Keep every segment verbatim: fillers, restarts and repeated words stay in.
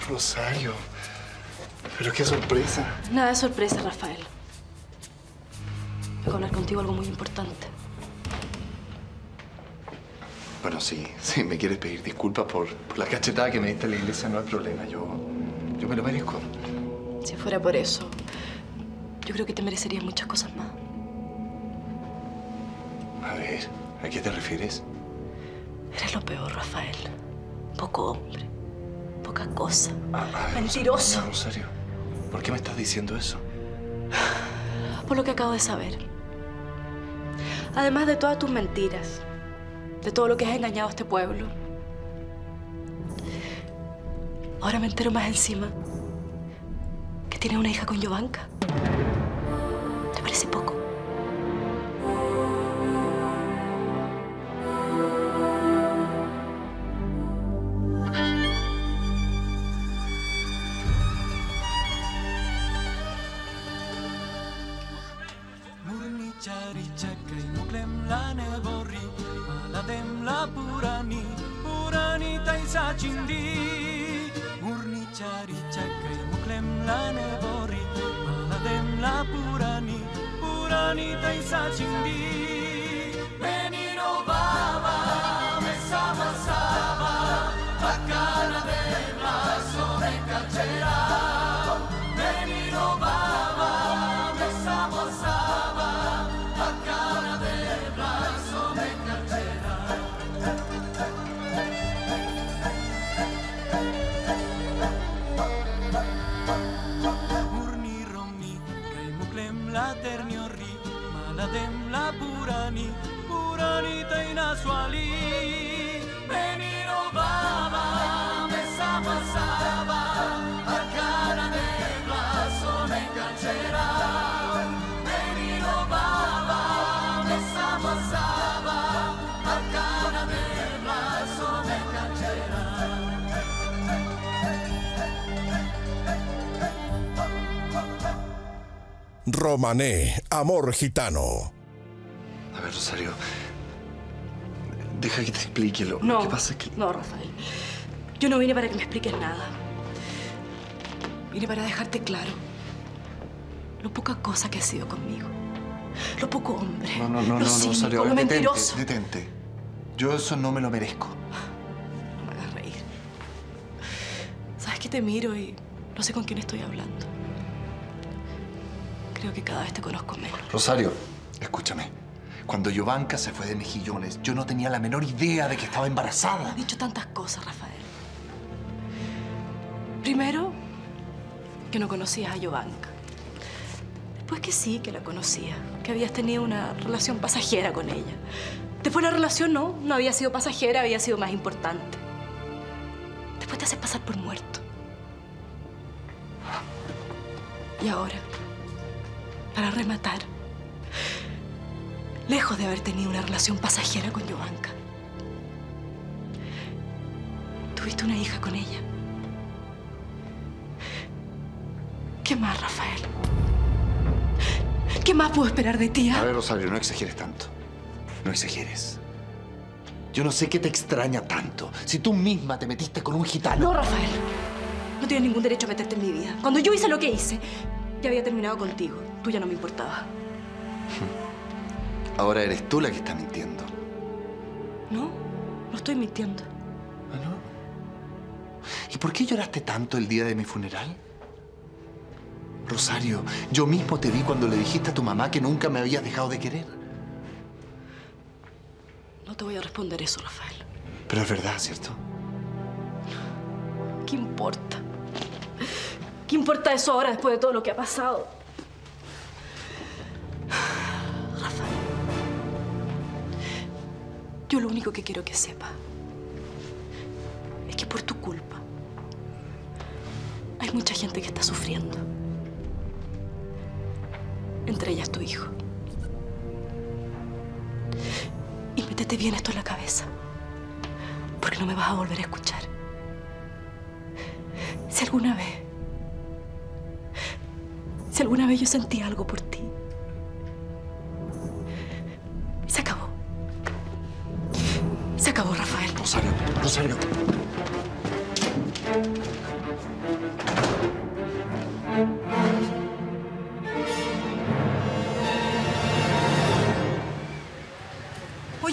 Rosario, pero qué sorpresa. Nada de sorpresa, Rafael. Tengo que hablar contigo algo muy importante. Bueno, sí, sí, me quieres pedir disculpas por, por la cachetada que me diste en la iglesia, no hay problema. Yo, yo me lo merezco. Si fuera por eso, yo creo que te merecerías muchas cosas más. A ver, ¿a qué te refieres? Eres lo peor, Rafael. Poco hombre, poca cosa. Ah, ah, Mentiroso. Rosario, Rosario, ¿por qué me estás diciendo eso? Por lo que acabo de saber. Además de todas tus mentiras, de todo lo que has engañado a este pueblo. Ahora me entero más encima que tienes una hija con Jovanka. ¿Te parece poco? Purani, Purani taisa chindi, murni chari chakai muklem la nebori, maladem la Purani, Purani taisa chindi. Menino baba, me sama saba, bacana de brazo me cachera. Menino baba, me sama saba, bacana de brazo me cachera. La terniorri, maladem la Purani, Purani taina suali. Menino baba, me sama saba, arcana de brazo me canchera. Menino baba, me sama saba, arcana de brazo me canchera. Romané, amor gitano. A ver, Rosario, deja que te explique lo, No, lo que pasa es que... no, Rafael. Yo no vine para que me expliques nada. Vine para dejarte claro lo poca cosa que has sido conmigo. Lo poco hombre. No, no, no, lo no, cínico, Rosario, a lo ver, detente, mentiroso. detente. Yo eso no me lo merezco. No me hagas reír. Sabes que te miro y no sé con quién estoy hablando. Creo que cada vez te conozco menos. Rosario, escúchame. Cuando Jovanka se fue de Mejillones, yo no tenía la menor idea de que estaba embarazada. Has dicho tantas cosas, Rafael. Primero, que no conocías a Jovanka. Después que sí, que la conocías. Que habías tenido una relación pasajera con ella. Después la relación no, no había sido pasajera, había sido más importante. Después te haces pasar por muerto. Y ahora, para rematar, lejos de haber tenido una relación pasajera con Jovanka, tuviste una hija con ella. ¿Qué más, Rafael? ¿Qué más puedo esperar de ti? ¿Ah? A ver, Rosario, no exageres tanto. No exageres. Yo no sé qué te extraña tanto. Si tú misma te metiste con un gitano. No, Rafael. No tienes ningún derecho a meterte en mi vida. Cuando yo hice lo que hice, ya había terminado contigo. Tú ya no me importaba. Ahora eres tú la que está mintiendo. No, no estoy mintiendo. ¿Ah, no? ¿Y por qué lloraste tanto el día de mi funeral? Rosario, yo mismo te vi cuando le dijiste a tu mamá que nunca me habías dejado de querer. No te voy a responder eso, Rafael. Pero es verdad, ¿cierto? ¿Qué importa? ¿Qué importa eso ahora después de todo lo que ha pasado? Rafael, yo lo único que quiero que sepa es que por tu culpa hay mucha gente que está sufriendo. Entre ellas tu hijo. Y métete bien esto en la cabeza, porque no me vas a volver a escuchar. Si alguna vez, si alguna vez yo sentí algo por ti, se acabó. Se acabó, Rafael. Rosario, Rosario.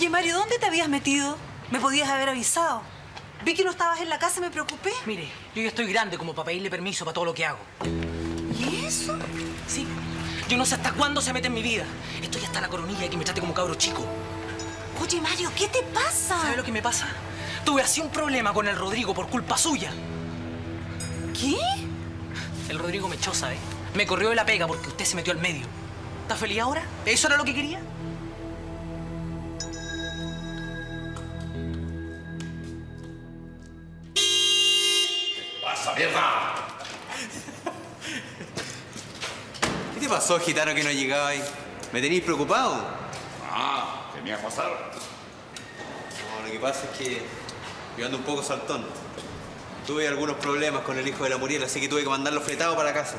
Oye, Mario, ¿dónde te habías metido? Me podías haber avisado. Vi que no estabas en la casa y me preocupé. Mire, yo ya estoy grande como para pedirle permiso para todo lo que hago. ¿Y eso? Sí. Yo no sé hasta cuándo se mete en mi vida. Esto ya está la coronilla y que me trate como cabro chico. Oye, Mario, ¿qué te pasa? ¿Sabe lo que me pasa? Tuve así un problema con el Rodrigo por culpa suya. ¿Qué? El Rodrigo me echó, ¿sabe? Me corrió de la pega porque usted se metió al medio. ¿Está feliz ahora? ¿Eso era lo que quería? ¡Pasa, mierda! ¿Qué te pasó, gitano, que no llegabas? ¿Me tenéis preocupado? Ah, ¿qué me iba a pasar? No, lo que pasa es que yo ando un poco saltón. Tuve algunos problemas con el hijo de la Muriel, así que tuve que mandarlo fletado para casa.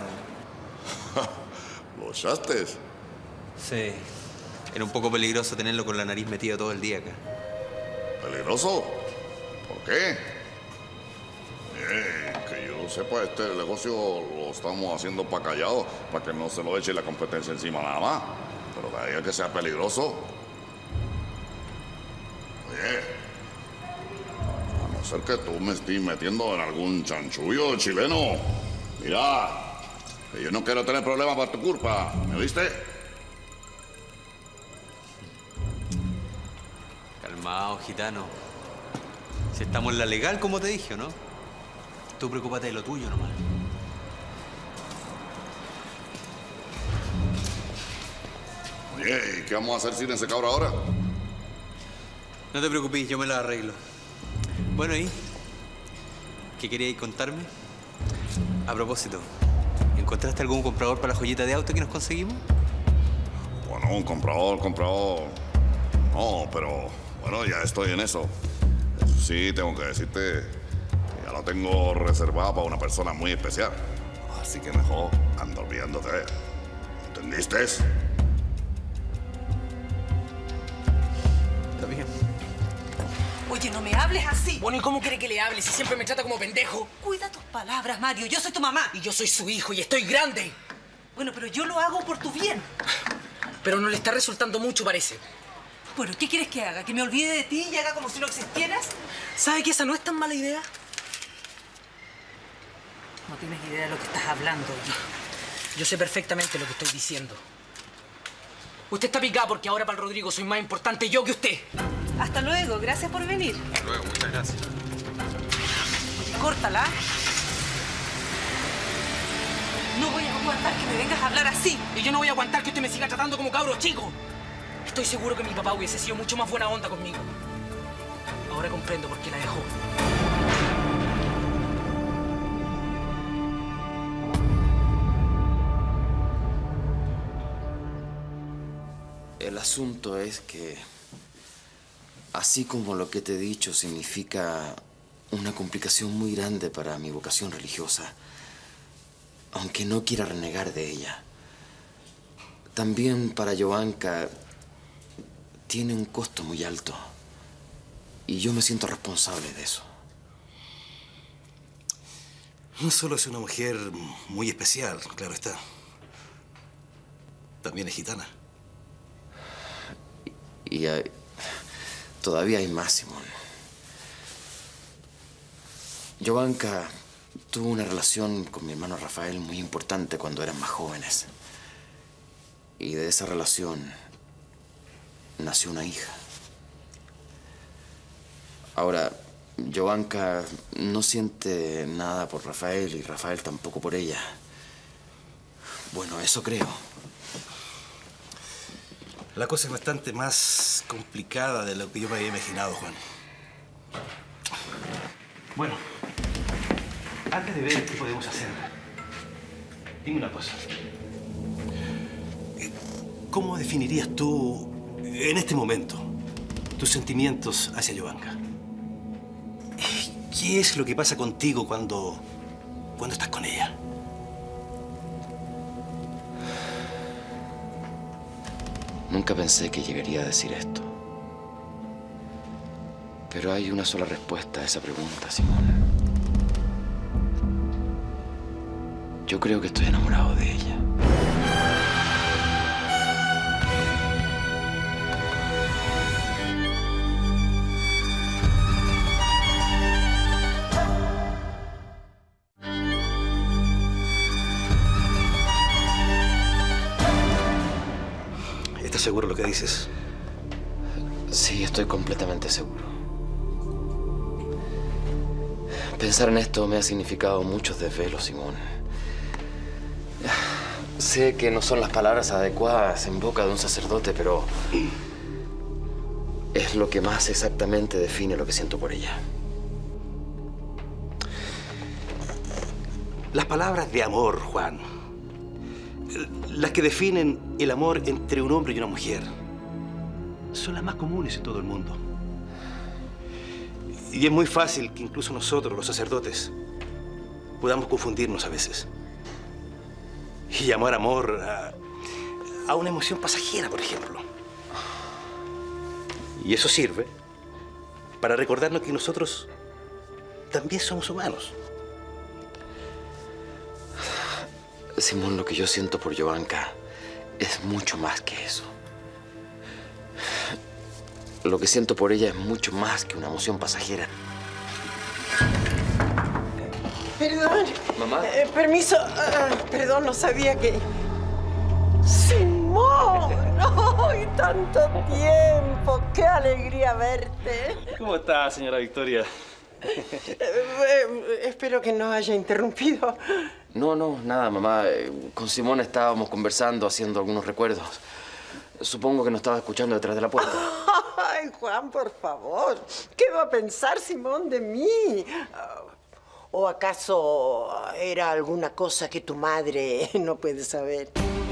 ¿Lo echaste? Sí. Era un poco peligroso tenerlo con la nariz metida todo el día acá. ¿Peligroso? ¿Por qué? Bien, que yo sepa, este negocio lo estamos haciendo para callado, para que no se lo eche la competencia encima nada más. Pero de ahí a que sea peligroso. Oye, a no ser que tú me estés metiendo en algún chanchullo chileno. Mira, que yo no quiero tener problemas por tu culpa, ¿me oíste? Calmado, gitano. Si estamos en la legal, como te dije, ¿o no? Tú preocúpate de lo tuyo nomás. Oye, ¿y qué vamos a hacer sin ese cabro ahora? No te preocupes, yo me lo arreglo. Bueno, ¿y qué queríais contarme? A propósito, ¿encontraste algún comprador para la joyita de auto que nos conseguimos? Bueno, un comprador, comprador... No, pero bueno, ya estoy en eso. Eso sí, tengo que decirte que ya lo tengo reservado para una persona muy especial. Así que mejor ando olvidándote. ¿Entendiste? Está bien. Oye, no me hables así. Bueno, ¿y cómo quiere que le hable si siempre me trata como pendejo? Cuida tus palabras, Mario. Yo soy tu mamá. Y yo soy su hijo y estoy grande. Bueno, pero yo lo hago por tu bien. Pero no le está resultando mucho, parece. Bueno, ¿qué quieres que haga? ¿Que me olvide de ti y haga como si no existieras? ¿Sabe que esa no es tan mala idea? No tienes idea de lo que estás hablando. Yo sé perfectamente lo que estoy diciendo. Usted está picada porque ahora para el Rodrigo soy más importante yo que usted. Hasta luego. Gracias por venir. Hasta luego, muchas gracias. Córtala. No voy a aguantar que me vengas a hablar así. Y yo no voy a aguantar que usted me siga tratando como cabro chico. Estoy seguro que mi papá hubiese sido mucho más buena onda conmigo. Ahora comprendo por qué la dejó. El asunto es que, así como lo que te he dicho significa una complicación muy grande para mi vocación religiosa, aunque no quiera renegar de ella, también para Jovanka tiene un costo muy alto. Y yo me siento responsable de eso. No solo es una mujer muy especial, claro está. También es gitana. Y hay, todavía hay más, Simón. Jovanka tuvo una relación con mi hermano Rafael muy importante cuando eran más jóvenes. Y de esa relación nació una hija. Ahora, Jovanka no siente nada por Rafael y Rafael tampoco por ella. Bueno, eso creo. La cosa es bastante más complicada de lo que yo me había imaginado, Juan. Bueno, antes de ver qué podemos hacer, dime una cosa. ¿Cómo definirías tú, en este momento, tus sentimientos hacia Jovanka? ¿Qué es lo que pasa contigo cuando, cuando estás con ella? Nunca pensé que llegaría a decir esto. Pero hay una sola respuesta a esa pregunta, Simón. Yo creo que estoy enamorado de ella. ¿Estás seguro de lo que dices? Sí, estoy completamente seguro. Pensar en esto me ha significado muchos desvelos, Simón. Sé que no son las palabras adecuadas en boca de un sacerdote, pero es lo que más exactamente define lo que siento por ella. Las palabras de amor, Juan, las que definen el amor entre un hombre y una mujer, son las más comunes en todo el mundo. Y es muy fácil que incluso nosotros, los sacerdotes, podamos confundirnos a veces. Y llamar amor a, a una emoción pasajera, por ejemplo. Y eso sirve para recordarnos que nosotros también somos humanos. Simón, lo que yo siento por Jovanka es mucho más que eso. Lo que siento por ella es mucho más que una emoción pasajera. Perdón. ¿Mamá? Eh, permiso. Uh, perdón, no sabía que... ¡Simón! ¡Ay, tanto tiempo! ¡Qué alegría verte! ¿Cómo está, señora Victoria? Eh, eh, espero que no haya interrumpido. No, no, nada, mamá. Con Simón estábamos conversando, haciendo algunos recuerdos. Supongo que no estaba escuchando detrás de la puerta. Ay, Juan, por favor. ¿Qué va a pensar Simón de mí? ¿O acaso era alguna cosa que tu madre no puede saber?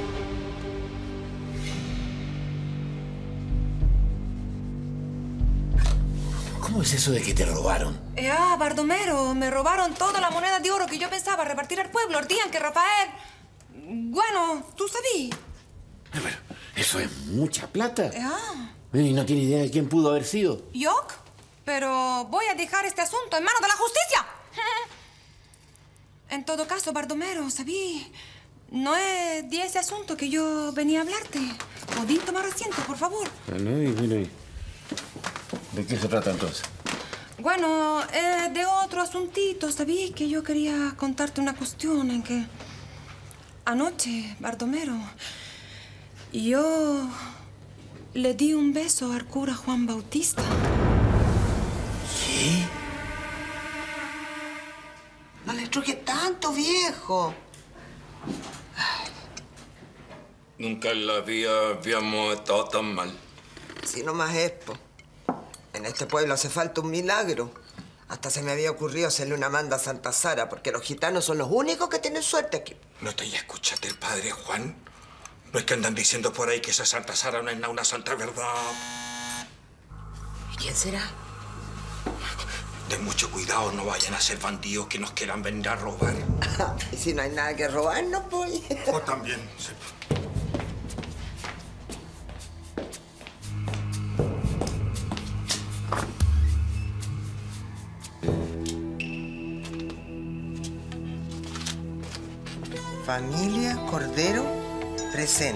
¿Cómo es eso de que te robaron? Eh, ah, Bardomero, me robaron toda la moneda de oro que yo pensaba repartir al pueblo el día en que Rafael... Bueno, tú sabías. Bueno, eso es mucha plata. Eh, ah. Y no tiene idea de quién pudo haber sido. ¿Yo? Pero voy a dejar este asunto en manos de la justicia. En todo caso, Bardomero, ¿sabí? No es de ese asunto que yo venía a hablarte. ¿Podí tomar asiento, por favor? Bueno, y bueno, y... ¿De qué se trata entonces? Bueno, eh, de otro asuntito, ¿sabí? Que yo quería contarte una cuestión en que... Anoche, Bardomero, yo le di un beso al cura Juan Bautista. ¿Qué? No le truque tanto, viejo. Ay. Nunca en la vida habíamos estado tan mal. Si no más es, po. En este pueblo hace falta un milagro. Hasta se me había ocurrido hacerle una manda a Santa Sara, porque los gitanos son los únicos que tienen suerte aquí. ¿No te escuchaste el padre Juan? ¿No es que andan diciendo por ahí que esa Santa Sara no es nada una santa verdad? ¿Y quién será? Ten mucho cuidado, no vayan a ser bandidos que nos quieran venir a robar. Y si no hay nada que robarnos, pues... O también, sí. Familia Cordero presente.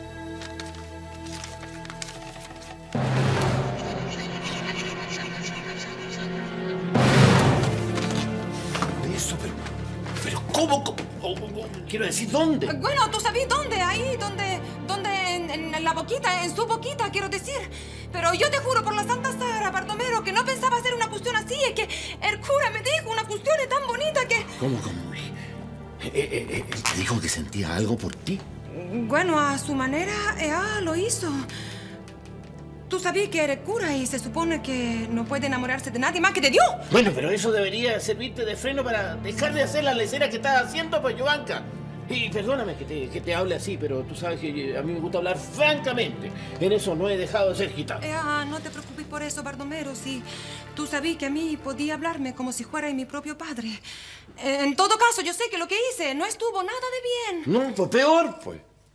Eso, pero... ¿Pero cómo? cómo, cómo quiero decir, ¿dónde? Bueno, ¿tú sabes dónde? Ahí, donde... donde en, en la boquita, en su boquita, quiero decir. Pero yo te juro por la Santa Sara, Bardomero, que no pensaba hacer una cuestión así. Es que el cura me dijo una cuestión tan bonita que... ¿Cómo, cómo? Eh, eh, eh, ¿Te dijo que sentía algo por ti? Bueno, a su manera, ella lo hizo. Tú sabías que eres cura y se supone que no puede enamorarse de nadie más que de Dios. Bueno, pero eso debería servirte de freno para dejar de hacer la lecera que estás haciendo, pues, Jovanka. Y perdóname que te, que te hable así, pero tú sabes que a mí me gusta hablar francamente. En eso no he dejado de ser gitano. Eh, ah, no te preocupes por eso, Bardomero. Si tú sabías que a mí podía hablarme como si fuera mi propio padre. Eh, en todo caso, yo sé que lo que hice no estuvo nada de bien. No, pues peor, pues.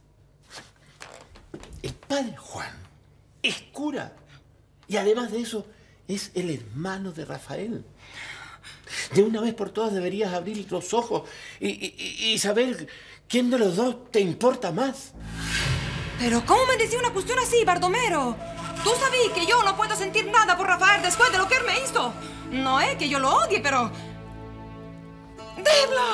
El padre Juan es cura. Y además de eso, es el hermano de Rafael. De una vez por todas deberías abrir los ojos y, y, y saber quién de los dos te importa más. Pero ¿cómo me decía una cuestión así, Bardomero? Tú sabías que yo no puedo sentir nada por Rafael después de lo que él me hizo. No es que yo lo odie, pero...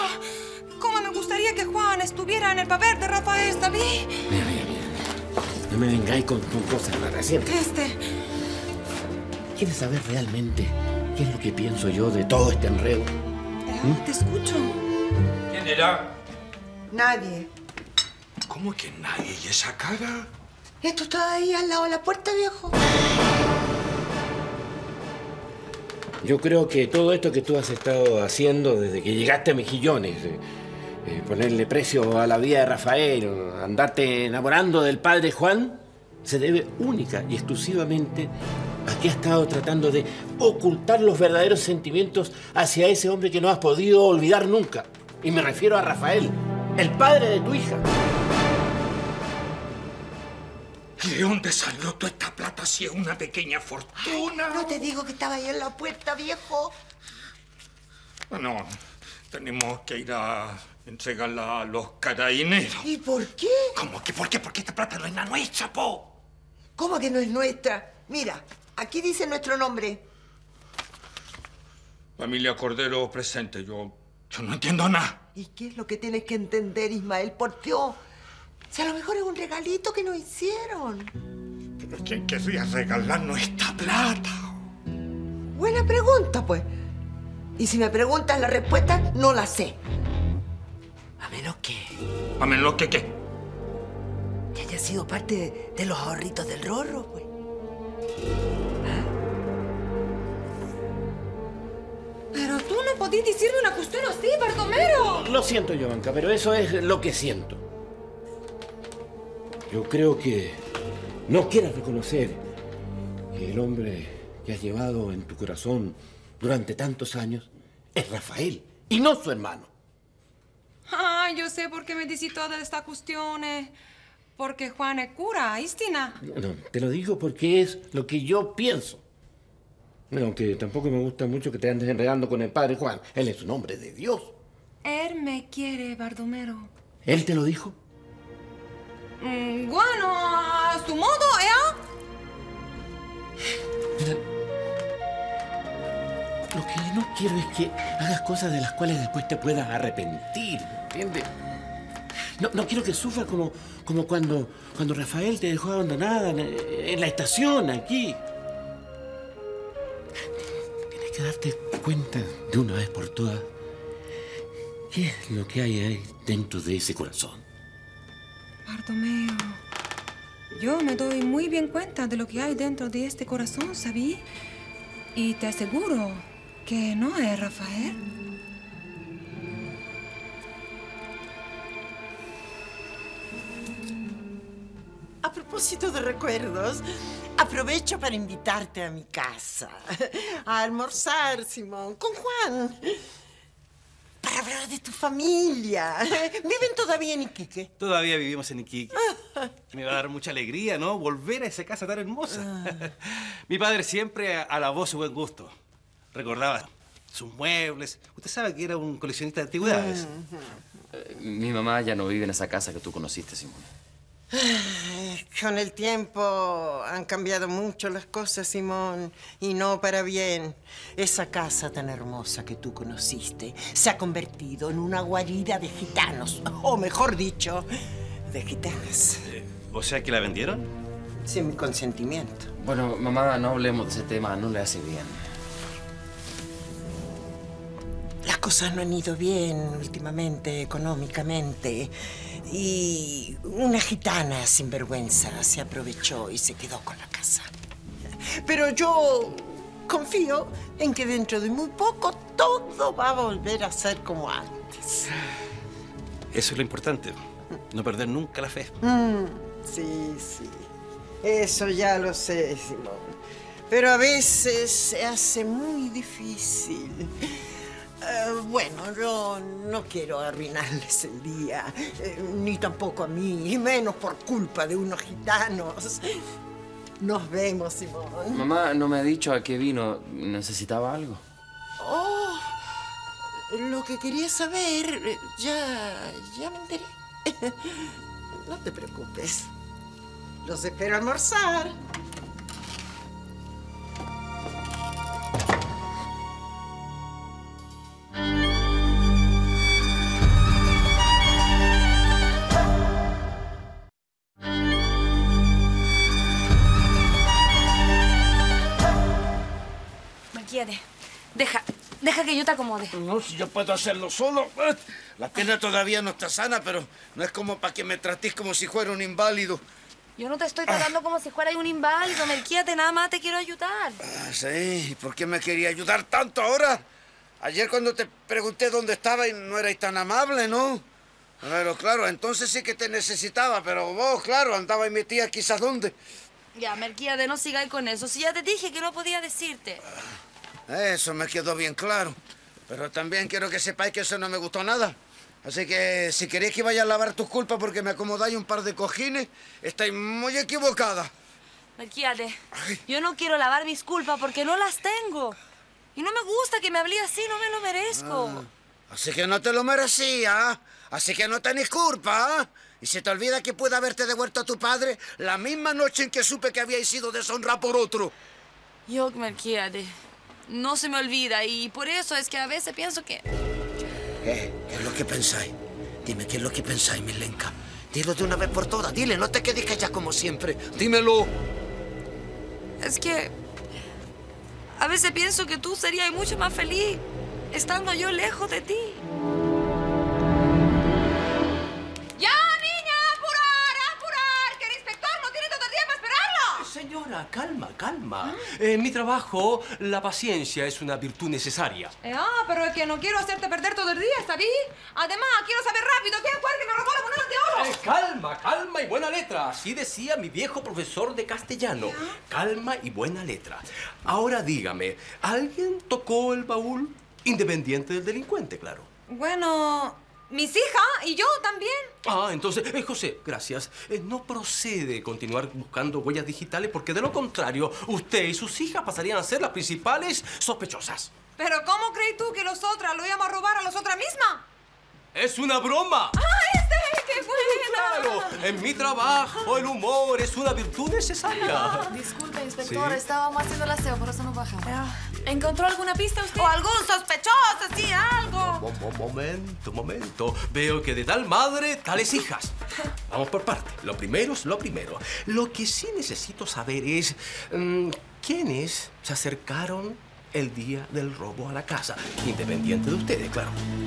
¡Debla! ¿Cómo me gustaría que Juan estuviera en el papel de Rafael, ¿sabí? Mira, mira, mira. No me vengáis con, con cosas raras. Siéntate. Este... ¿Quieres saber realmente qué es lo que pienso yo de todo este enredo? ¿Mm? Te escucho. ¿Quién era? Nadie. ¿Cómo que nadie? ¿Y esa cara? Esto está ahí al lado de la puerta, viejo. Yo creo que todo esto que tú has estado haciendo desde que llegaste a Mejillones, eh, eh, ponerle precio a la vida de Rafael, andarte enamorando del padre Juan, se debe única y exclusivamente a que has estado tratando de ocultar los verdaderos sentimientos hacia ese hombre que no has podido olvidar nunca. Y me refiero a Rafael, el padre de tu hija. ¿De dónde salió toda esta plata si es una pequeña fortuna? Ay, no te digo que estaba ahí en la puerta, viejo. Bueno, tenemos que ir a entregarla a los carabineros. ¿Y por qué? ¿Cómo que por qué? Porque esta plata no es la nuestra, po. ¿Cómo que no es nuestra? Mira, aquí dice nuestro nombre. Familia Cordero presente. Yo, yo no entiendo nada. ¿Y qué es lo que tienes que entender, Ismael? Por Dios. Si a lo mejor es un regalito que nos hicieron. ¿Pero quién querría regalarnos esta plata? Buena pregunta, pues. Y si me preguntas la respuesta, no la sé. A menos que... ¿A menos que qué? Que haya sido parte de, de los ahorritos del Rorro, pues. Pero tú no podías decirme una cuestión así, Bartomero. Lo siento, Jovanka, pero eso es lo que siento. Yo creo que no quieras reconocer que el hombre que has llevado en tu corazón durante tantos años es Rafael y no su hermano. Ah, yo sé por qué me decís todas estas cuestiones. Porque Juan es cura, ¿istina? No, te lo digo porque es lo que yo pienso. Bueno, aunque tampoco me gusta mucho que te andes enredando con el padre Juan. Él es un hombre de Dios. Él me quiere, Bardomero. ¿Él te lo dijo? Mm, bueno, a su modo, ¿eh? Mira, lo que no quiero es que hagas cosas de las cuales después te puedas arrepentir, ¿entiendes? No, no quiero que sufras como, como cuando, cuando Rafael te dejó abandonada en, en la estación, aquí. Tienes que darte cuenta de una vez por todas qué es lo que hay ahí dentro de ese corazón. Bartomeo, yo me doy muy bien cuenta de lo que hay dentro de este corazón, ¿sabí? Y te aseguro que no es Rafael. A propósito de recuerdos, aprovecho para invitarte a mi casa. A almorzar, Simón, con Juan. Para hablar de tu familia. ¿Viven todavía en Iquique? Todavía vivimos en Iquique. Me va a dar mucha alegría, ¿no? Volver a esa casa tan hermosa. Mi padre siempre alabó su buen gusto. Recordaba sus muebles. Usted sabe que era un coleccionista de antigüedades. Eh, mi mamá ya no vive en esa casa que tú conociste, Simón. Ay, con el tiempo han cambiado mucho las cosas, Simón, y no para bien. Esa casa tan hermosa que tú conociste se ha convertido en una guarida de gitanos, o mejor dicho, de gitanas. Eh, ¿O sea que la vendieron? Sin mi consentimiento. Bueno, mamá, no hablemos de ese tema, no le hace bien. Las cosas no han ido bien últimamente, económicamente. Y una gitana sinvergüenza se aprovechó y se quedó con la casa. Pero yo confío en que dentro de muy poco todo va a volver a ser como antes. Eso es lo importante. No perder nunca la fe. Mm, sí, sí. Eso ya lo sé, Simón. Pero a veces se hace muy difícil. Uh, bueno, yo no quiero arruinarles el día, eh, ni tampoco a mí, y menos por culpa de unos gitanos. Nos vemos, Simón. Mamá no me ha dicho a qué vino. ¿Necesitaba algo? Oh, lo que quería saber, eh, ya, ya me enteré. No te preocupes. Los espero almorzar. Melquíades, deja, deja que yo te acomode. No, si yo puedo hacerlo solo. La pierna todavía no está sana, pero no es como para que me trates como si fuera un inválido. Yo no te estoy tratando ah. como si fuera un inválido, Melquíades, nada más te quiero ayudar. Ah, sí, ¿y por qué me quería ayudar tanto ahora? Ayer cuando te pregunté dónde estaba y no erais tan amable, ¿no? Pero claro, entonces sí que te necesitaba, pero vos, claro, andaba y metía quizás dónde. Ya, Melquíades, no sigáis con eso. Si ya te dije que no podía decirte. Eso me quedó bien claro. Pero también quiero que sepáis que eso no me gustó nada. Así que si queréis que vaya a lavar tus culpas porque me acomodáis un par de cojines, estáis muy equivocada. Melquíades, yo no quiero lavar mis culpas porque no las tengo. Y no me gusta que me hablé así, no me lo merezco. Ah, así que no te lo merecía. Así que no tenéis culpa. Y se te olvida que puede haberte devuelto a tu padre la misma noche en que supe que habíais sido deshonrado por otro. Yo, Melquíades, no se me olvida y por eso es que a veces pienso que... ¿Qué? ¿Qué es lo que pensáis? Dime, ¿qué es lo que pensáis, Milenka? Dilo de una vez por todas. Dile, no te quedes callada como siempre. Dímelo. Es que... a veces pienso que tú serías mucho más feliz estando yo lejos de ti. ¡Ya, niña! ¡Apurar! ¡Apurar! ¡Que el inspector no tiene todo el día para esperarlo! Señora, calma, calma. En mi trabajo, la paciencia es una virtud necesaria. Eh, ah, pero es que no quiero hacerte perder todo el día, ¿sabí? Además, quiero saber rápido quién fue el que me robó la moneda de oro. Eh, calma, calma y buena letra. Así decía mi viejo profesor de castellano. Calma y buena letra. Ahora dígame, ¿alguien tocó el baúl? Independiente del delincuente, claro. Bueno, mis hijas y yo también. Ah, entonces, eh, José, gracias. Eh, no procede continuar buscando huellas digitales porque de lo contrario, usted y sus hijas pasarían a ser las principales sospechosas. ¿Pero cómo crees tú que nosotras lo íbamos a robar a nosotras mismas? ¡Es una broma! ¡Ah, este! ¡Qué bueno! ¡Claro! En mi trabajo el humor es una virtud necesaria. Disculpe, inspector, ¿Sí? estábamos haciendo el aseo, por eso no bajamos. ¿Encontró alguna pista usted? ¿O algún sospechoso, sí, algo? Mo- mo- Momento, momento. Veo que de tal madre, tales hijas. Vamos por parte. Lo primero es lo primero. Lo que sí necesito saber es... mmm, ¿quiénes se acercaron el día del robo a la casa? Independiente de ustedes, claro.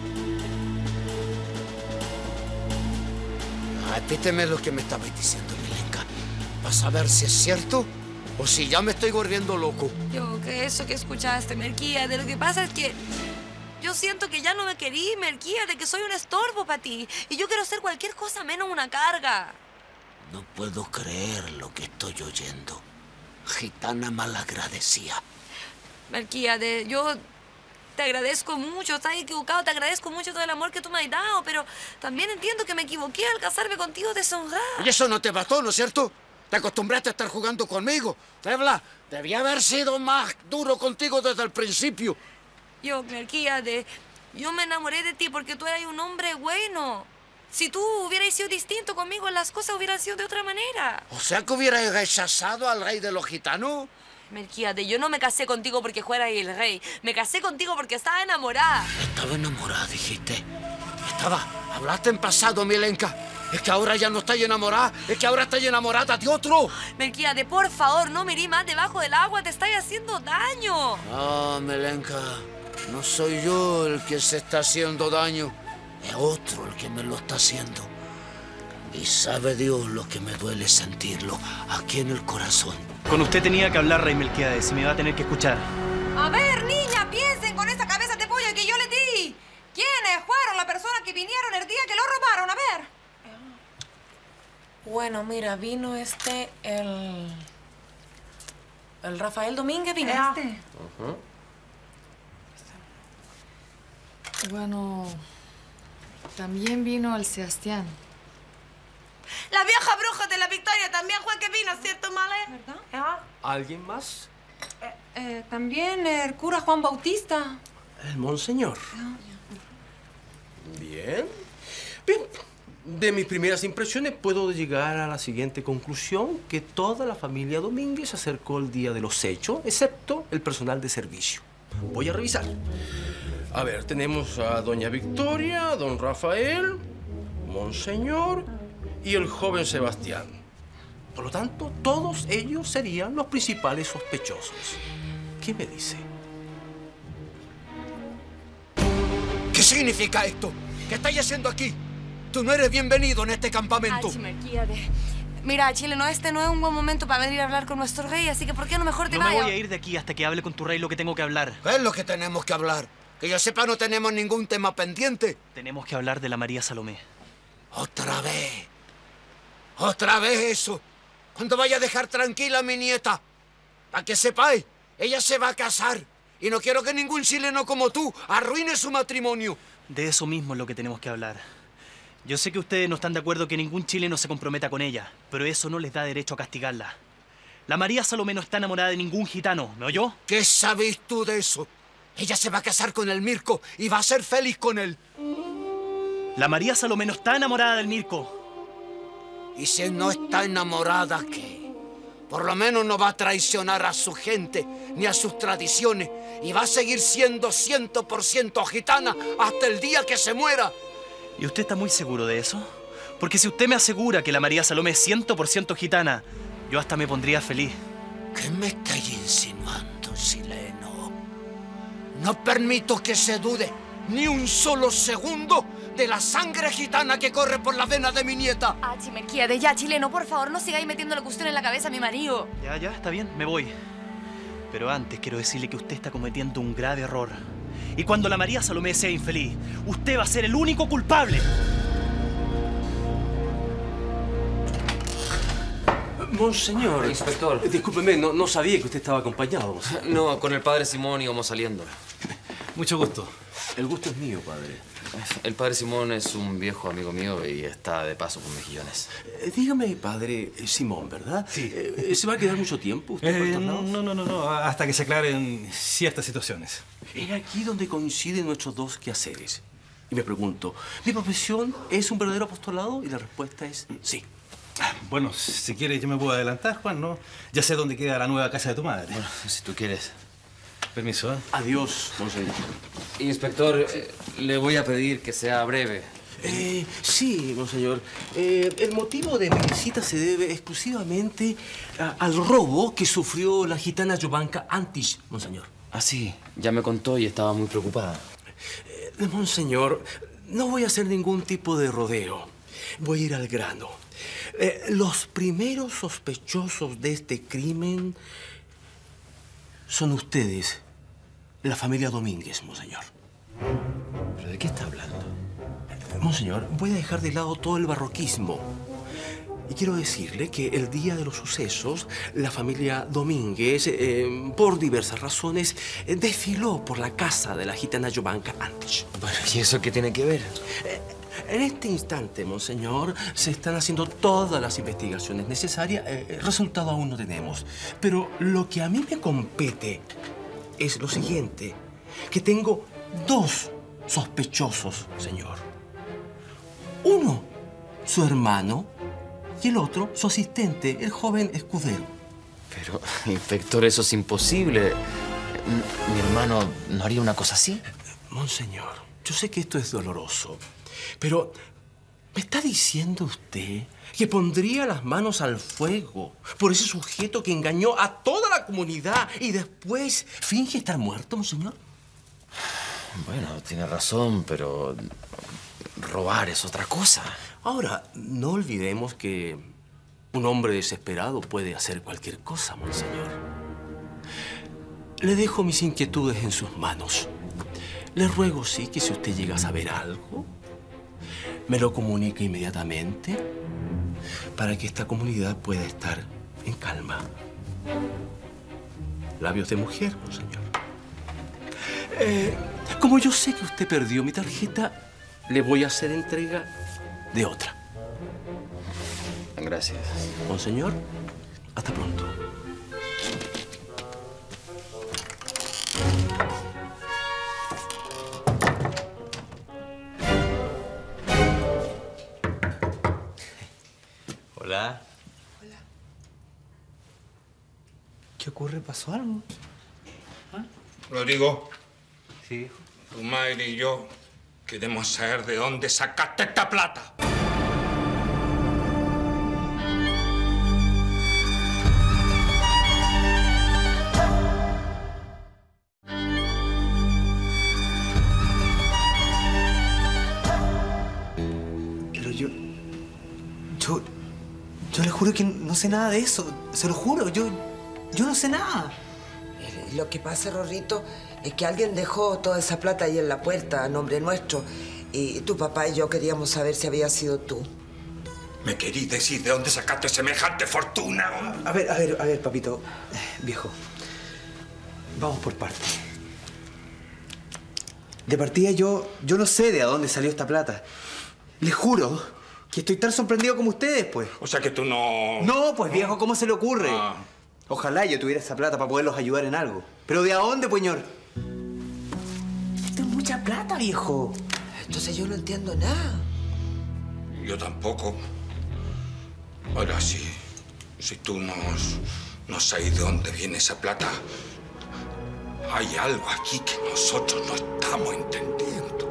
Repíteme lo que me estabais diciendo, Milenka. Para saber si es cierto o si ya me estoy volviendo loco. Yo, que eso que escuchaste, Melquíades, lo que pasa es que yo siento que ya no me querí, Melquíades, que soy un estorbo para ti. Y yo quiero hacer cualquier cosa menos una carga. No puedo creer lo que estoy oyendo. Gitana malagradecida. Melquíades, yo te agradezco mucho, estás equivocado, te agradezco mucho todo el amor que tú me has dado, pero también entiendo que me equivoqué al casarme contigo deshonrada. Y eso no te bastó, ¿no es cierto? Te acostumbraste a estar jugando conmigo. Tebla, debía haber sido más duro contigo desde el principio. Yo, Melquíades, yo me enamoré de ti porque tú eras un hombre bueno. Si tú hubieras sido distinto conmigo, las cosas hubieran sido de otra manera. O sea que hubieras rechazado al rey de los gitanos. Melquíades, yo no me casé contigo porque fuera el rey. Me casé contigo porque estaba enamorada. Estaba enamorada, dijiste. Estaba. Hablaste en pasado, Milenka. Es que ahora ya no estás enamorada. Es que ahora estás enamorada de otro. Melquíades, por favor, no mirí más debajo del agua. Te estás haciendo daño. No, Milenka. No soy yo el que se está haciendo daño. Es otro el que me lo está haciendo. Y sabe Dios lo que me duele sentirlo aquí en el corazón. Con usted tenía que hablar, rey Melquíades, y me va a tener que escuchar. A ver, niña, piensen con esa cabeza de pollo que yo le di. ¿Quiénes fueron las personas que vinieron el día que lo robaron? A ver. Bueno, mira, vino este, el... El Rafael Domínguez vino. Este. Uh-huh. Bueno, también vino el Sebastián. La vieja bruja de la Victoria también fue que vino, ¿cierto, Male? ¿Verdad? ¿Alguien más? Eh, eh, también el cura Juan Bautista. El monseñor. Bien. Bien. De mis primeras impresiones puedo llegar a la siguiente conclusión, que toda la familia Domínguez se acercó el día de los hechos, excepto el personal de servicio. Voy a revisar. A ver, tenemos a doña Victoria, a don Rafael, monseñor y el joven Sebastián. Por lo tanto, todos ellos serían los principales sospechosos. ¿Qué me dice? significa esto? ¿Qué estáis haciendo aquí? Tú no eres bienvenido en este campamento. Achi, Melquíades. Mira, Chile, no, este no es un buen momento para venir a hablar con nuestro rey, así que ¿por qué no mejor te No me vayas? voy a ir de aquí hasta que hable con tu rey lo que tengo que hablar. ¿Qué es lo que tenemos que hablar? Que yo sepa, no tenemos ningún tema pendiente. Tenemos que hablar de la María Salomé. Otra vez. Otra vez eso. ¿Cuándo vaya a dejar tranquila a mi nieta? Para que sepáis, ella se va a casar. Y no quiero que ningún chileno como tú arruine su matrimonio. De eso mismo es lo que tenemos que hablar. Yo sé que ustedes no están de acuerdo que ningún chileno se comprometa con ella, pero eso no les da derecho a castigarla. La María Salomé no está enamorada de ningún gitano, ¿me oyó? ¿Qué sabéis tú de eso? Ella se va a casar con el Mirko y va a ser feliz con él. La María Salomé no está enamorada del Mirko. Y si no está enamorada, ¿qué? Por lo menos no va a traicionar a su gente ni a sus tradiciones y va a seguir siendo cien por ciento gitana hasta el día que se muera. ¿Y usted está muy seguro de eso? Porque si usted me asegura que la María Salomé es cien por ciento gitana, yo hasta me pondría feliz. ¿Qué me estáis insinuando, chileno? No permito que se dude ni un solo segundo de la sangre gitana que corre por las venas de mi nieta. Achi, Melquíades, ya, chileno, por favor, no sigáis metiendo la cuestión en la cabeza a mi marido. Ya, ya, está bien, me voy. Pero antes quiero decirle que usted está cometiendo un grave error. Y cuando la María Salomé sea infeliz, usted va a ser el único culpable. Monseñor. Inspector. Discúlpeme, no, no sabía que usted estaba acompañado. No, con el padre Simón íbamos saliendo. Mucho gusto. El gusto es mío, padre. El padre Simón es un viejo amigo mío y está de paso por Mejillones. Eh, dígame, padre Simón, ¿verdad? Sí. Eh, ¿Se va a quedar mucho tiempo usted por Eh, estos lados? no, no, no, no, hasta que se aclaren ciertas situaciones. Es aquí donde coinciden nuestros dos quehaceres. Y me pregunto, ¿mi profesión es un verdadero apostolado? Y la respuesta es sí. Bueno, si quieres yo me puedo adelantar, Juan, ¿no? Ya sé dónde queda la nueva casa de tu madre. Bueno, si tú quieres. Permiso, ¿eh? Adiós, monseñor. Inspector, eh, le voy a pedir que sea breve. Eh, sí, monseñor. Eh, el motivo de mi visita se debe exclusivamente a- al robo que sufrió la gitana Jovanka Antich, monseñor. Ah, sí. Ya me contó y estaba muy preocupada. Eh, monseñor, no voy a hacer ningún tipo de rodeo. Voy a ir al grano. Eh, los primeros sospechosos de este crimen son ustedes, la familia Domínguez, monseñor. ¿Pero de qué está hablando? Monseñor, voy a dejar de lado todo el barroquismo. Y quiero decirle que el día de los sucesos, la familia Domínguez, eh, por diversas razones, eh, desfiló por la casa de la gitana Jovanka Antich. Bueno, ¿y eso qué tiene que ver? Eh, en este instante, monseñor, se están haciendo todas las investigaciones necesarias. Eh, el resultado aún no tenemos. Pero lo que a mí me compete es lo siguiente, que tengo dos sospechosos, señor. Uno, su hermano, y el otro, su asistente, el joven escudero. Pero, inspector, eso es imposible. M- Mi hermano no haría una cosa así. Monseñor, yo sé que esto es doloroso, pero ¿me está diciendo usted que pondría las manos al fuego por ese sujeto que engañó a toda la comunidad y después finge estar muerto, monseñor? Bueno, tiene razón, pero robar es otra cosa. Ahora, no olvidemos que un hombre desesperado puede hacer cualquier cosa, monseñor. Le dejo mis inquietudes en sus manos. Le ruego, sí, que si usted llega a saber algo, me lo comunique inmediatamente para que esta comunidad pueda estar en calma. Labios de mujer, monseñor. Eh, como yo sé que usted perdió mi tarjeta, le voy a hacer entrega de otra. Gracias. Monseñor, hasta pronto. Hola. Hola. ¿Qué ocurre? ¿Pasó algo? Rodrigo. Sí. Tu madre y yo queremos saber de dónde sacaste esta plata. juro que no sé nada de eso. Se lo juro, yo, yo no sé nada. Lo que pasa, Rorrito, es que alguien dejó toda esa plata ahí en la puerta a nombre nuestro. Y tu papá y yo queríamos saber si había sido tú. ¿Me querís decir de dónde sacaste semejante fortuna? A ver, a ver, a ver, papito. Viejo, vamos por partes. De partida yo, yo no sé de dónde salió esta plata. Les juro que estoy tan sorprendido como ustedes, pues. O sea que tú no... No, pues viejo, ¿cómo se le ocurre? Ah. Ojalá yo tuviera esa plata para poderlos ayudar en algo. ¿Pero de a dónde, pues, señor? Esto es mucha plata, viejo. Entonces yo no entiendo nada. Yo tampoco. Ahora sí, si tú no, no sabes de dónde viene esa plata, hay algo aquí que nosotros no estamos entendiendo.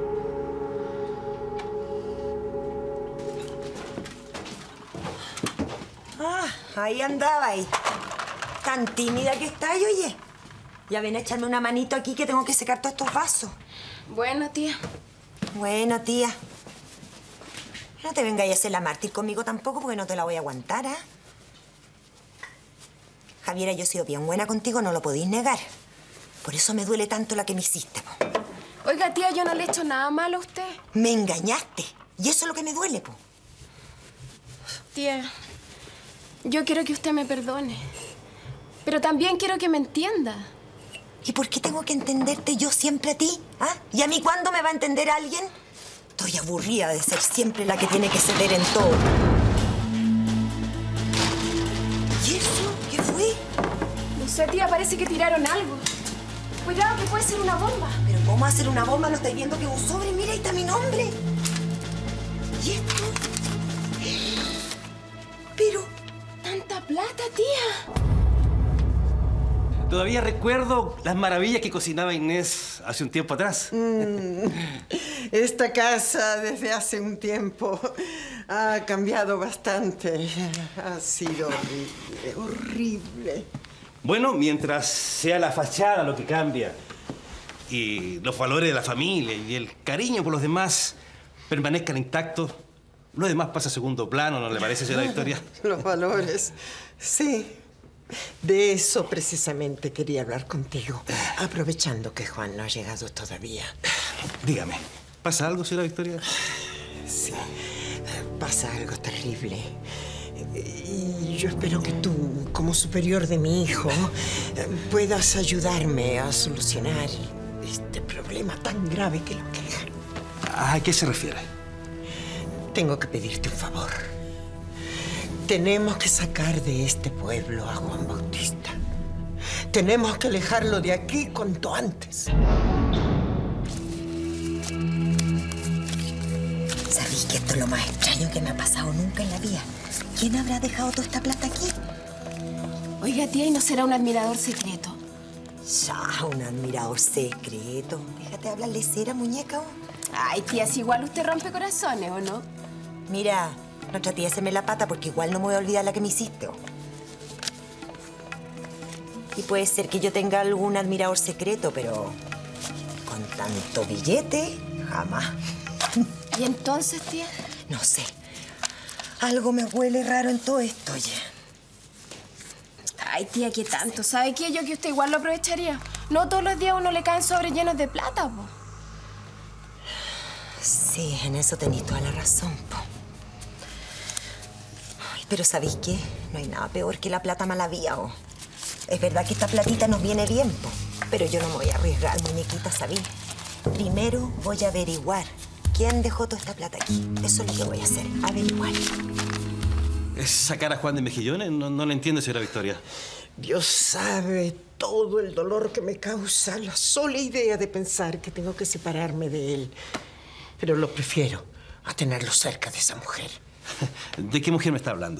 Ah, ahí andaba ahí. Tan tímida que estáis, oye. Ya ven a echarme una manito aquí que tengo que secar todos estos vasos. Bueno, tía. Bueno, tía. No te vengáis a hacer la mártir conmigo tampoco porque no te la voy a aguantar, ¿ah? Javiera, yo he sido bien buena contigo, no lo podéis negar. Por eso me duele tanto la que me hiciste, po. Oiga, tía, yo no le he hecho nada malo a usted. Me engañaste. Y eso es lo que me duele, po. Tía, yo quiero que usted me perdone. Pero también quiero que me entienda. ¿Y por qué tengo que entenderte yo siempre a ti? ¿Ah? ¿Y a mí cuándo me va a entender alguien? Estoy aburrida de ser siempre la que tiene que ceder en todo. ¿Y eso? ¿Qué fue? No sé, tía, parece que tiraron algo. Cuidado, que puede ser una bomba. ¿Pero cómo hacer una bomba? ¿No estáis viendo que es un sobre? Mira, ahí está mi nombre. ¿Y esto? Pero... ¡Tanta plata, tía! Todavía recuerdo las maravillas que cocinaba Inés hace un tiempo atrás. Mm, esta casa desde hace un tiempo ha cambiado bastante. Ha sido horrible, horrible. Bueno, mientras sea la fachada lo que cambia y los valores de la familia y el cariño por los demás permanezcan intactos, lo demás pasa a segundo plano, ¿no le parece, señora Victoria? Los valores, sí. De eso precisamente quería hablar contigo, aprovechando que Juan no ha llegado todavía. Dígame, ¿pasa algo, señora Victoria? Sí, pasa algo terrible. Y yo espero que tú, como superior de mi hijo, puedas ayudarme a solucionar este problema tan grave que lo queja. ¿A qué se refiere? Tengo que pedirte un favor. Tenemos que sacar de este pueblo a Juan Bautista. Tenemos que alejarlo de aquí cuanto antes. ¿Sabéis que esto es lo más extraño que me ha pasado nunca en la vida? ¿Quién habrá dejado toda esta plata aquí? Oiga, tía, ¿y no será un admirador secreto? Ya, un admirador secreto. Déjate hablarle cera, muñeca. ¿O? Ay, tía, si igual usted rompe corazones, ¿o no? Mira, no traté de hacerme la pata porque igual no me voy a olvidar la que me hiciste. ¿O? Y puede ser que yo tenga algún admirador secreto, pero con tanto billete, jamás. ¿Y entonces, tía? No sé. Algo me huele raro en todo esto, oye. Ay, tía, ¿qué tanto? ¿Sabe qué? Yo que usted igual lo aprovecharía. No todos los días a uno le caen sobres llenos de plata, po. Sí, en eso tenéis toda la razón, po. Ay, pero ¿sabéis qué? No hay nada peor que la plata mala vía, ¿o? Es verdad que esta platita nos viene bien, po. Pero yo no me voy a arriesgar, muñequita, ¿sabéis? Primero voy a averiguar quién dejó toda esta plata aquí. Eso es lo que voy a hacer, averiguar. ¿Es sacar a Juan de Mejillones? No, no lo entiendo, señora Victoria. Dios sabe todo el dolor que me causa la sola idea de pensar que tengo que separarme de él. Pero lo prefiero a tenerlo cerca de esa mujer. ¿De qué mujer me está hablando?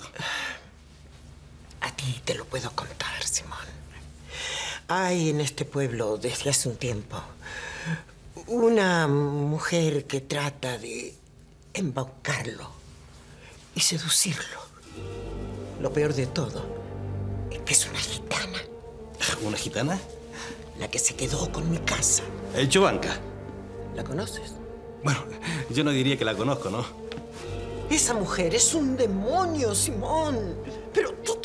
A ti te lo puedo contar, Simón. Hay en este pueblo, desde hace un tiempo, una mujer que trata de embaucarlo y seducirlo. Lo peor de todo es que es una gitana. ¿Una gitana? La que se quedó con mi casa. ¿El Chovanca? ¿La conoces? Bueno, yo no diría que la conozco, ¿no? Esa mujer es un demonio, Simón.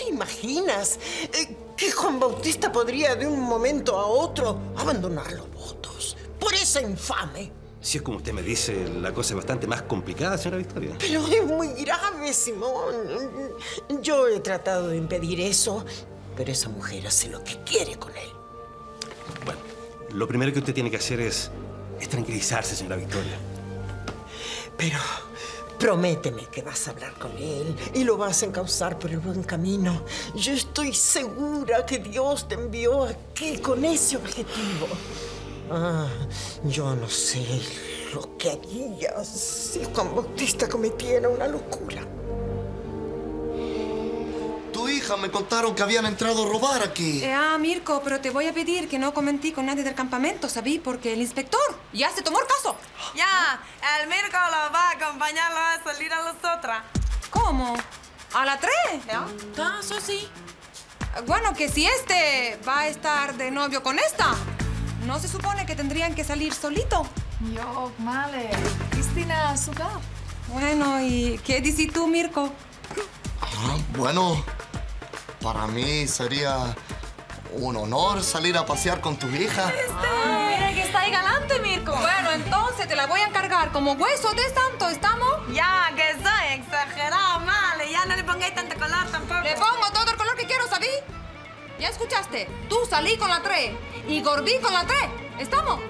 imaginas eh, que Juan Bautista podría de un momento a otro abandonar los votos por esa infame? Si es como usted me dice, la cosa es bastante más complicada, señora Victoria. Pero es muy grave, Simón. Yo he tratado de impedir eso, pero esa mujer hace lo que quiere con él. Bueno, lo primero que usted tiene que hacer es, es tranquilizarse, señora Victoria. Pero prométeme que vas a hablar con él y lo vas a encauzar por el buen camino. Yo estoy segura que Dios te envió aquí con ese objetivo. Ah, yo no sé lo que haría si Juan Bautista cometiera una locura. Tu hija me contaron que habían entrado a robar aquí. Eh, ah, Mirko, pero te voy a pedir que no comenté con nadie del campamento, ¿sabí? Porque el inspector ya se tomó el caso. Ya, el Mirko lo va a acompañar a salir a las otras. ¿Cómo? ¿A las tres? ¿Ya? Eso sí. Bueno, que si este va a estar de novio con esta, ¿no se supone que tendrían que salir solito? Yo, vale. Cristina, suka. Bueno, ¿y qué dices tú, Mirko? Ah, bueno, para mí sería un honor salir a pasear con tu hija. Ah, mira que está ahí galante, Mirko. Bueno, entonces te la voy a encargar como hueso de santo, ¿estamos? Ya, que soy exagerada, vale. Ya no le pongáis tanto color tampoco. Le pongo todo el color que quiero, ¿sabí? ¿Ya escuchaste? Tú salí con la tres y Gordí con la tres. ¿Estamos?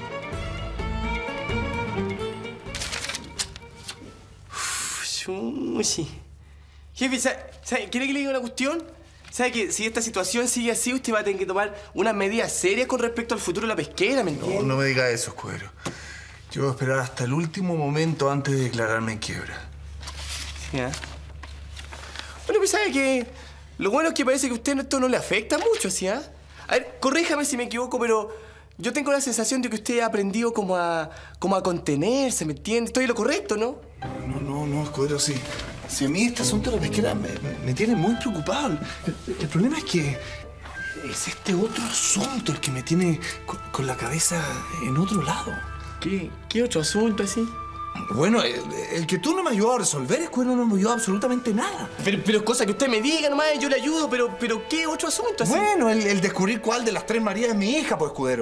Sí. Jefe, ¿sabe, sabe, ¿quiere que le diga una cuestión? ¿Sabe que si esta situación sigue así, usted va a tener que tomar unas medidas serias con respecto al futuro de la pesquera, ¿me entiende? No, no me diga eso, Escudero. Yo voy a esperar hasta el último momento antes de declararme en quiebra. ¿Ya? Bueno, pues sabe que lo bueno es que parece que a usted esto no le afecta mucho, ¿sí? ¿Ah? A ver, corríjame si me equivoco, pero yo tengo la sensación de que usted ha aprendido como a, como a contenerse, ¿me entiende? Estoy en lo correcto, ¿no? No, no, no, Escudero, sí. Si a mí este asunto de la pesquera me, me tiene muy preocupado. El, el problema es que es este otro asunto el que me tiene con, con la cabeza en otro lado. ¿Qué, qué otro asunto así? Bueno, el, el que tú no me ayudó a resolver, Escudero, no me ayudó absolutamente nada. Pero, pero es cosa que usted me diga nomás, yo le ayudo, pero, pero ¿qué otro asunto así? Bueno, el, el descubrir cuál de las tres Marías es mi hija, pues, Escudero.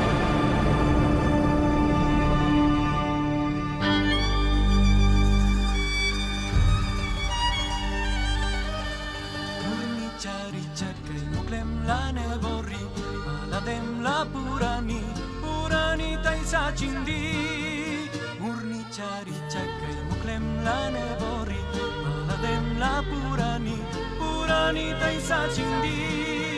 Purani, Purani taisa chindi, Murni chari chakai muklem la nebori, Maladem la Purani, Purani taisa chindi.